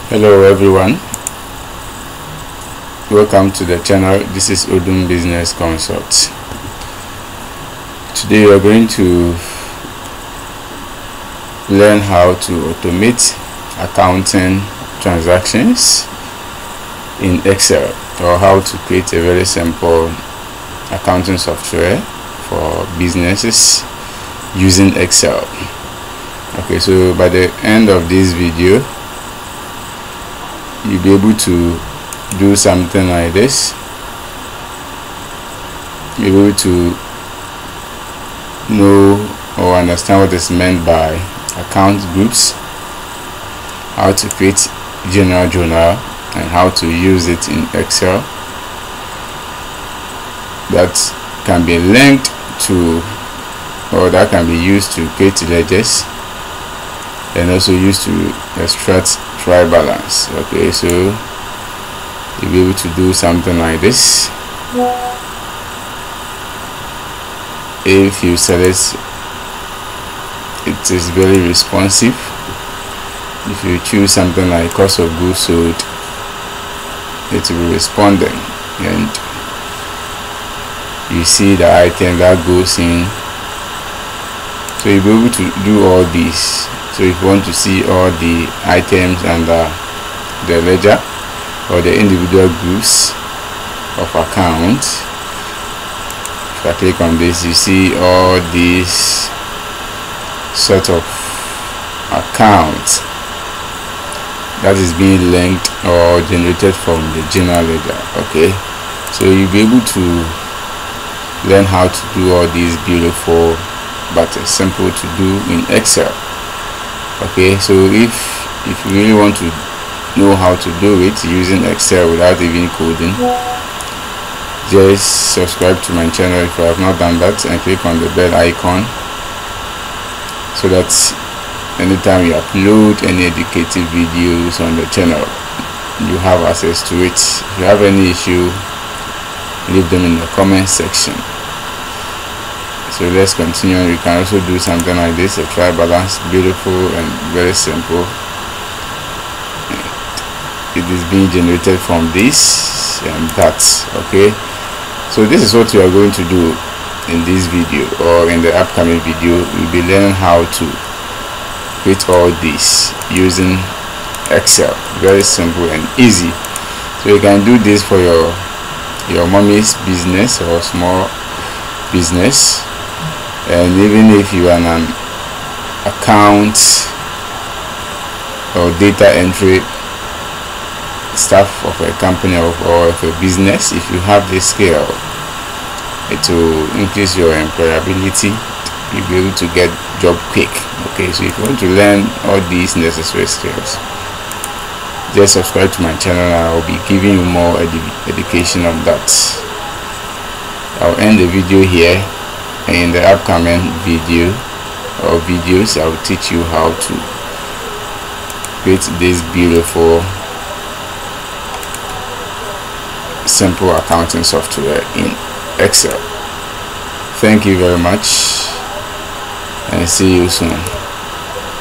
Hello everyone, welcome to the channel. This is Odum Business Consult. Today we are going to learn how to automate accounting transactions in Excel, or how to create a very simple accounting software for businesses using Excel. Okay, so by the end of this video you'll be able to do something like this. You'll be able to know or understand what is meant by account groups, how to create general journal, and how to use it in Excel that can be linked to, or that can be used to create ledgers, and also used to extract trial balance. Okay, so you'll be able to do something like this. If you select, it is very responsive. If you choose something like cost of goods sold, it will be responding, and you see the item that goes in. So you'll be able to do all these. So if you want to see all the items under the ledger or the individual groups of account, if I click on this, you see all these sort of accounts that is being linked or generated from the general ledger. Okay, so you'll be able to learn how to do all these beautiful but simple to do in Excel. Okay, so if you really want to know how to do it using Excel without even coding, just subscribe to my channel if you have not done that, and click on the bell icon so that anytime you upload any educative videos on the channel, you have access to it. If you have any issue, leave them in the comment section. So let's continue. We can also do something like this, a trial balance, beautiful and very simple. It is being generated from this and that. Okay, so this is what we are going to do in this video, or in the upcoming video. We'll be learning how to create all this using Excel. Very simple and easy. So you can do this for your mommy's business or small business. And even if you are an account or data entry staff of a company or of a business, if you have this skill, it will increase your employability. You'll be able to get job quick. Okay, so if you want to learn all these necessary skills, just subscribe to my channel and I'll be giving you more education on that. I'll end the video here. In the upcoming video or videos, I will teach you how to create this beautiful simple accounting software in Excel. Thank you very much and see you soon.